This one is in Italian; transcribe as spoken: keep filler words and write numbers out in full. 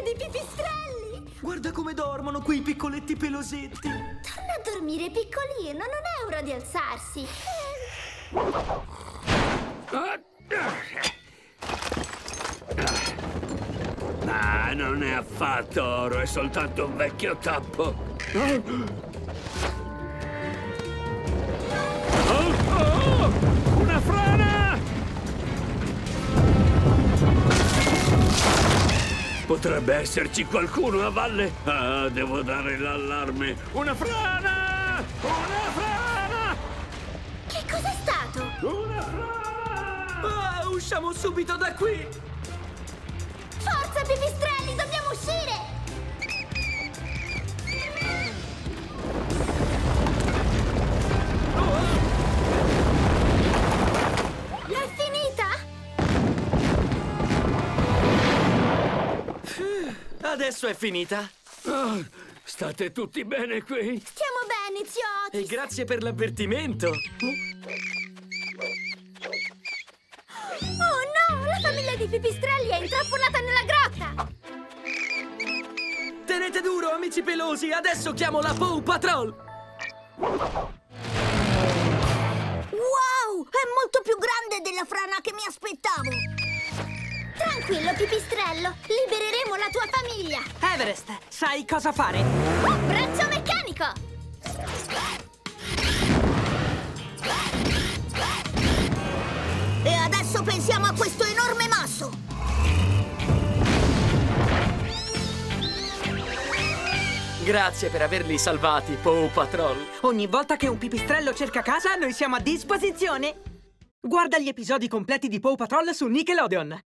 di pipistrelli! Guarda come dormono quei piccoletti pelosetti! Torna a dormire, piccolino, non è ora di alzarsi! Ah, non è affatto oro, è soltanto un vecchio tappo. Oh, oh, una frana! Potrebbe esserci qualcuno a valle. Ah, devo dare l'allarme. Una frana! Una frana! Che cos'è stato? Una frana! Ah, usciamo subito da qui! Forza, pipistrelli, dobbiamo uscire! È finita? Adesso è finita! Oh, state tutti bene qui? Stiamo bene, zio E Otis! grazie per l'avvertimento! Oh no, la famiglia di pipistrelli è intrappolata nella grotta! Tenete duro, amici pelosi! Adesso chiamo la Paw Patrol! Wow, è molto più grande della frana che mi aspettavo! Tranquillo, pipistrello, libereremo la tua famiglia! Everest, sai cosa fare? Oh, braccio meccanico! E adesso pensiamo a questo enorme masso! Grazie per averli salvati, Paw Patrol! Ogni volta che un pipistrello cerca casa, noi siamo a disposizione! Guarda gli episodi completi di Paw Patrol su Nickelodeon!